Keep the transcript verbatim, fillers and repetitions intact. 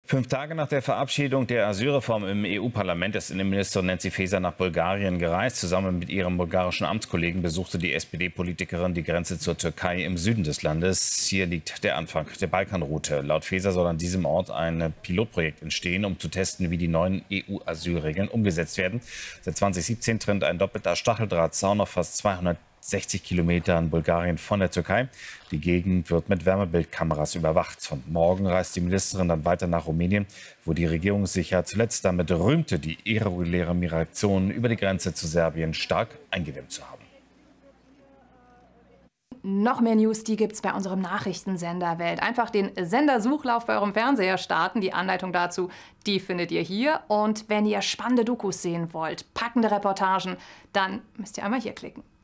Fünf Tage nach der Verabschiedung der Asylreform im E U-Parlament ist Innenministerin Nancy Faeser nach Bulgarien gereist. Zusammen mit ihrem bulgarischen Amtskollegen besuchte die S P D-Politikerin die Grenze zur Türkei im Süden des Landes. Hier liegt der Anfang der Balkanroute. Laut Faeser soll an diesem Ort ein Pilotprojekt entstehen, um zu testen, wie die neuen E U-Asylregeln umgesetzt werden. Seit zweitausendsiebzehn trennt ein doppelter Stacheldrahtzaun auf fast zweihundertsechzig Kilometern Bulgarien von der Türkei. Die Gegend wird mit Wärmebildkameras überwacht. Und morgen reist die Ministerin dann weiter nach Rumänien, wo die Regierung sich ja zuletzt damit rühmte, die irreguläre Migration über die Grenze zu Serbien stark eingedämmt zu haben. Noch mehr News, die gibt's bei unserem Nachrichtensender Welt. Einfach den Sendersuchlauf bei eurem Fernseher starten. Die Anleitung dazu, die findet ihr hier. Und wenn ihr spannende Dokus sehen wollt, packende Reportagen, dann müsst ihr einmal hier klicken.